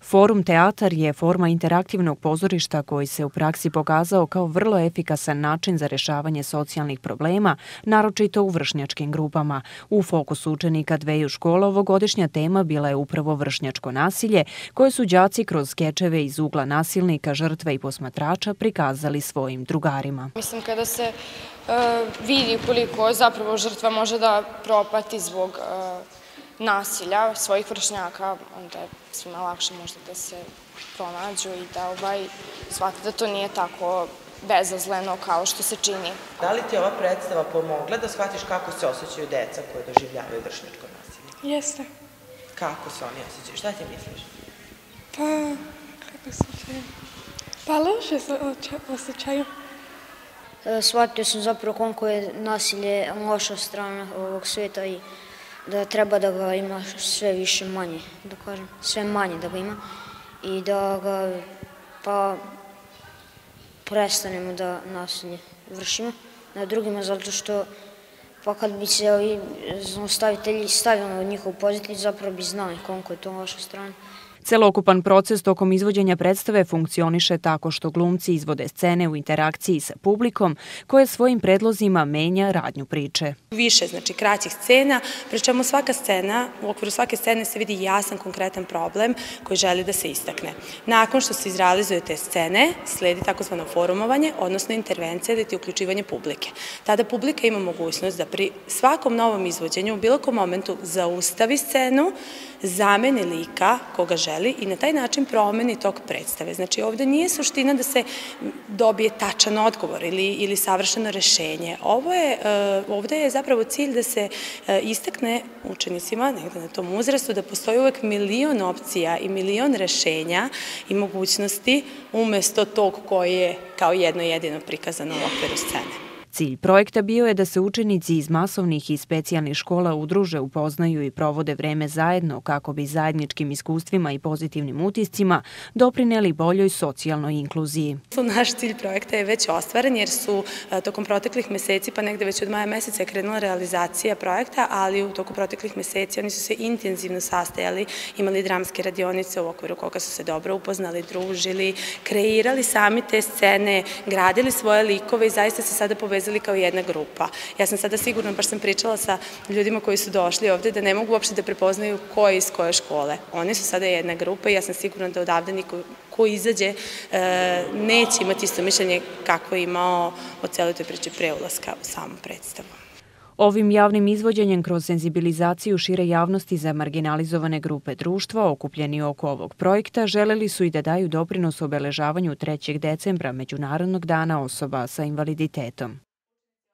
Forum teatar je forma interaktivnog pozorišta koji se u praksi pokazao kao vrlo efikasan način za rešavanje socijalnih problema, naročito u vršnjačkim grupama. U fokusu učenika dveju škola ovogodišnja tema bila je upravo vršnjačko nasilje, koje su đaci kroz skečeve iz ugla nasilnika, žrtve i posmatrača prikazali svojim drugarima. Mislim, kada se vidi koliko zapravo žrtva može da propati zbog nasilja svojih vršnjaka, onda je svima lakše možda da se pronađu i da shvate da to nije tako bezazleno kao što se čini. Da li ti ova predstava pomogla da shvatiš kako se osjećaju deca koje doživljavaju vršnjačko nasilje? Jeste. Kako se oni osjećaju? Šta ti misliš? Pa, kako se osjećaju? Pa loše se osjećaju. Shvatio sam zapravo koliko je nasilje loša strana ovog sveta i da treba da ga ima sve više manje, da kažem, sve manje da ga ima i da ga prestanemo da nasilje vršimo na drugima, zato što pa kad bi se ovi zlostavitelji stavili na njihovu poziciju, zapravo bi znali koliko je to loša strana. Celokupan proces tokom izvođenja predstave funkcioniše tako što glumci izvode scene u interakciji sa publikom, koje svojim predlozima menja radnju priče. Više, znači kraćih scena, pri čemu svaka scena, u okviru svake scene se vidi jasan, konkretan problem koji želi da se istakne. Nakon što se izrealizuju te scene, sledi takozvano forumovanje, odnosno intervencija, da je uključivanje publike. Tada publika ima mogućnost da pri svakom novom izvođenju u bilo kom momentu zaustavi scenu, zameni lika koga želi i na taj način promeni tok predstave. Znači, ovde nije suština da se dobije tačan odgovor ili savršeno rešenje. Ovde je zapravo cilj da se istakne učenicima, negde na tom uzrastu, da postoji uvek milion opcija i milion rešenja i mogućnosti umesto tog koje je kao jedno jedino prikazano u okviru scene. Cilj projekta bio je da se učenici iz masovnih i specijalnih škola udruže, upoznaju i provode vreme zajedno kako bi zajedničkim iskustvima i pozitivnim utiscima doprineli boljoj socijalnoj inkluziji. Naš cilj projekta je već ostvaren jer su tokom proteklih meseci, pa negde već od maja meseca je krenula realizacija projekta, ali u toku proteklih meseci oni su se intenzivno sastajali, imali dramske radionice u okviru koga su se dobro upoznali, družili, kreirali sami te scene, gradili svoje likove i zaista se sada povezali kao jedna grupa. Ja sam sada sigurna, baš sam pričala sa ljudima koji su došli ovde, da ne mogu uopšte da prepoznaju ko je iz koje škole. Oni su sada jedna grupa i ja sam sigurna da odavde niko ko izađe neće imati isto mišljenje kako je imao o celoj toj priči pre ulaska u samu predstavu. Ovim javnim izvođenjem kroz senzibilizaciju šire javnosti za marginalizovane grupe društva okupljeni oko ovog projekta želeli su i da daju doprinos obeležavanju 3. decembra Međunarodnog dana osoba sa invaliditetom.